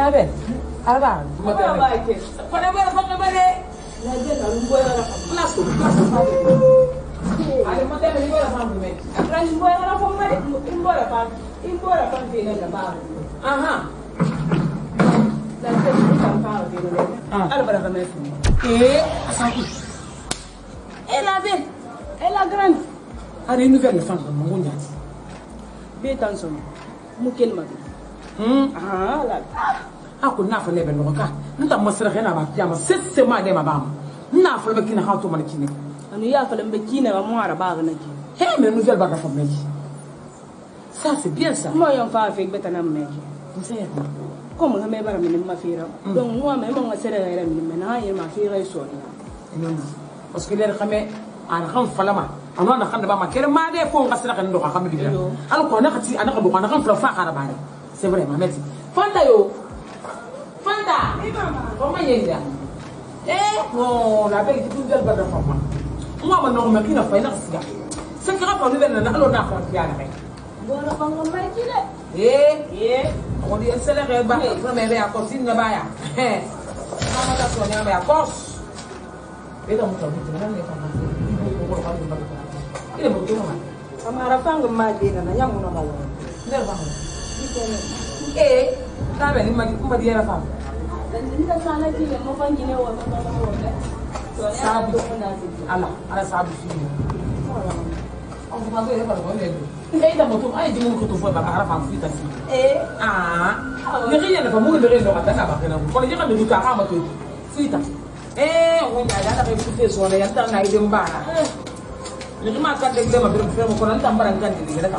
ben aba ke pada bara fa ka bare la je ka rumbo ya nasu ale mate be ngora fa me ra rumbo ya fa mare rumbo ya fa te na ba aha la je ka fa te na ala bara ka me asaku elle la grande ari nouvelle femme mo ngonya be tan so mu kelma la aku na fa lebe no ka nta masra khena ba kiyama sesse ma de ma ba na fa lebe kina ha to man kine anu ya fa lembe kina ba mo ara ba na ki he mais nouvelle ba ka fa meki ça c'est bien ça mo yon fa fe betana meki c'est comme nga me bara min ma fira donc moi même nga sere ga min men ha yema fira so non parce que les xamé an xam falama anu na xam ba ma kere ma de fo nga sere kan do ka xam bi al ko na xati ana ko do na xam fa xara ba c'est vrai ma merci fanta yo fanta ni mama comment yenda non la belle qui nouvelle ba da fa moi ma no ma kina fa ina siga c'est que rapport nouvelle na alo na fa ya na bona fa nga mai ki de on dit c'est le ba mais be akosine na ba ya mama ta so nya ba akos beta mo tabu na ne fa ma ko ko ba ile mo to ma amara fa nga ma de na nyamu na mawo ne ba ta be ni ma di era fa nda sala ki le mo fa ngine wa ma wo de sabu ala sabu fi on va dire pas le problème et da mo to ay di mo ko to fo ba ara fa fi ta fi ni rien ne fa mo de raison ta ba kana ko ni ka me ka ma to fi ta on ya da be fi so ya ta na ide mbara ni ma ka de ma be fe mo ko nan ta mbara kan di da ka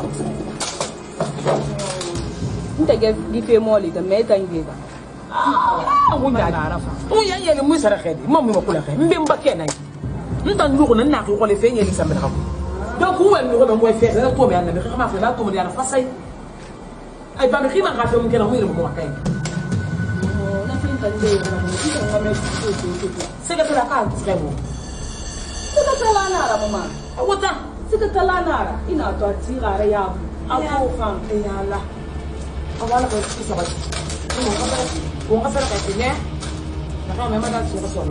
ntage di fe moli da me tangi ba wunya arafa wunya yele mu sara khedi mo mi makula khe mbe mbake na ntan ndugo nan na ko le fe nyeli sambe xam donc wo mi ko be mo fe na to me na me khama fe na to mo dia na fasay ay ba me khima ga fe mo kena mo ile mo makay na fin tangi ba na ki ko ngame ko c'est que ça ka très bon sika tala nara mama wota sika tala nara ina to atira ra ya afu fam ya Allah awala ko ci sabati kung kasar ka tinya naka may madal siya solo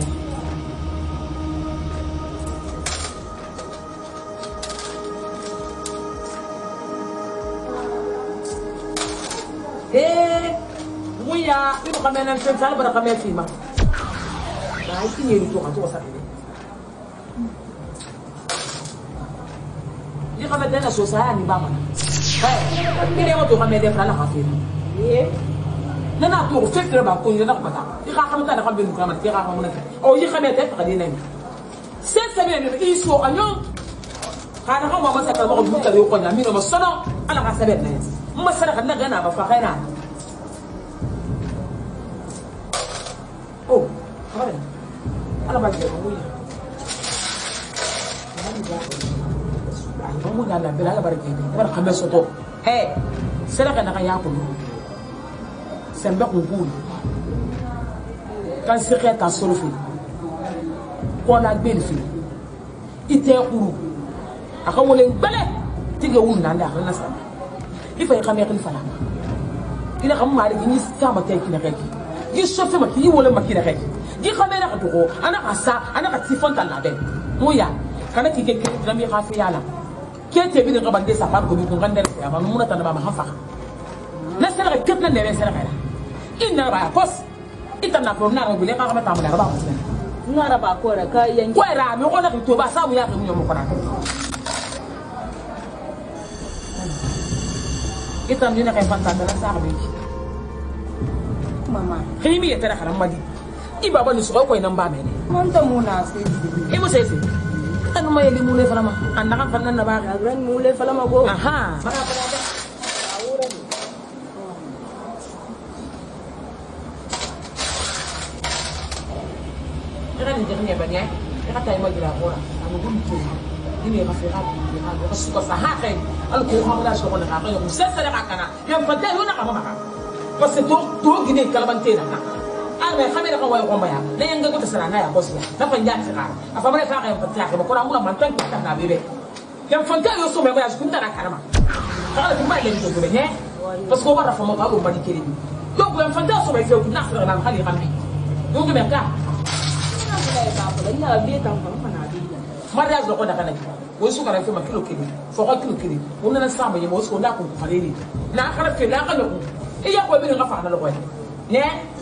muya ibu kami nan sensal bara kami filma nah itu nyeri tuh kan tuh kasar ini dia kami dana susah ni bama ini mau tuh kami dia pernah kafir nana to fekre ba ko nana ko ta ka xamta da xambe ko amati ka xamuna o yi xamete fa di nami c'est ça bien il so anyo kana ko mama sa ka ko buka yo ko na mi no sono ala ka sabet na ma sara ka na gana ba fa khaira oh kare ala ba ko mu ya mu na la bela la barke bar xambe soto sara ka na ka ya ko sembe kungulu kan sekre ta solo fi ko la gbel fi ite kuru aka wole gbele tige wun nan da na sa ifa ka me kan fala ina kam ma ni sama te kina kaki gi sofe ma ki wole ma kina kaki gi khamera ka to ana ka sa ana ka tifon ta la be moya kana ki ke mi ka fi yala ke te bi ka bande sa par ko bi ko ngandere ya ma mun ta na ba ma hafa na sera ka ketna ne sera ka ina ba kos ita na pro na ro bile ka ka ta mu da ba ko ngara ba ko ra ka yangi ko ra mi ko na to ba sa mu ya ka mu yo ko na ita ni na kay fanta da sa ka bi mama khimi ya tara haram madi iba ba ni so ko ina ba me ne mon ta muna se e mo se se anu ma yeli mu le fala ma anda kan kan na ba ga ran mu le fala ma go aha ni dernier banya ka tay ma gira ora amu gum tu ini ka fi hati ka su ko sahahe al ko ha la so ko na ka yo sesa ka kana ya fata yo na ka ma parce que to gine kalabante na ana khamira ka wa ko ba ya na yanga ko tsara na ya boss ya na fa njati ka afa mare fa ka ya fata ka ko na mula man tan ka na bebe ya fata yo so me ba ya su kunta na karama kala ti ma le to be ne parce que wara fa ma ka ko ba ni kiri donc yang fantas so baik aku nak serang kali kami. Dong mereka. Ina dia tampang mana dia. Mariage ko na kanay. Wo su kara fe ma kilo kini. Fo ko kilo kini. Wona na samba ye mo su na ko fareli. Na kara fe la kala ko. Iya ko bi nga fa na lo ko. Ne?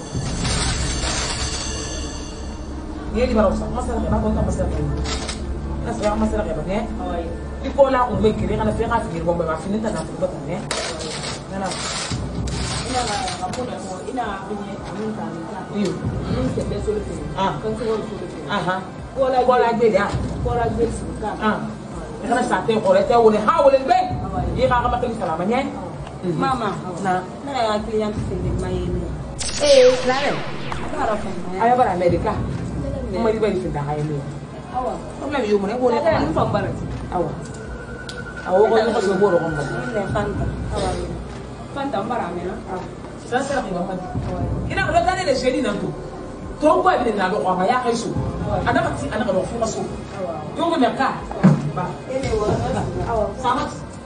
Ni di baro sa. Masala ba ko na masala ko. Nasra masala ko ba ne? Awai. Di ko la ko me kiri kana fe ka fi bomba ba finita na ko ba ne? Na. Ina kamu na mo ina kunye amun ta ni ta. Iyo. Mun ke be solo ke. Kan ko solo ke. Aha. Ko la gbe ya. Ko la gbe su ka. Kana sa te ko rete woni ha woni be. Yi ka ka kali salama ne? Mama. Na ya client se de mayene. Claro. Para fa. Ayo para America. Mo di bari finda haye ne. Awa. Problem yo mo ne ko ne Ada ni fa bara. awa awo ko ko so boro ko mo Ni fanta. Awa. Fanta bara me na. sa sa ko ma ina ko da ne le shedi nan to ko bi na do ko ma ya kai so ana ka ti ana ka do fu ka so yo ko me ka ba Ele wa. Awa. sama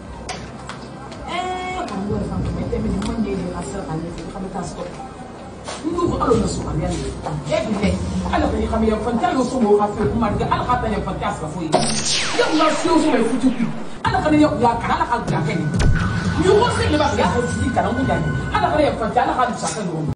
kan wo fa ko te mi mo nge ni asa kan ni ko ma ta so ndu ko alo na so kan ya ni bi ne ala ko ni kam ya fanta yo so mo ha fi ko ma ga ala ka ta ya fanta sa fo yi ya ma so so me futu ala ka ni ya ka ala ka ga ka ni yo ko se le ba ya ko ti ka na mu ja ni ala ka ya fanta ala ka sa ka do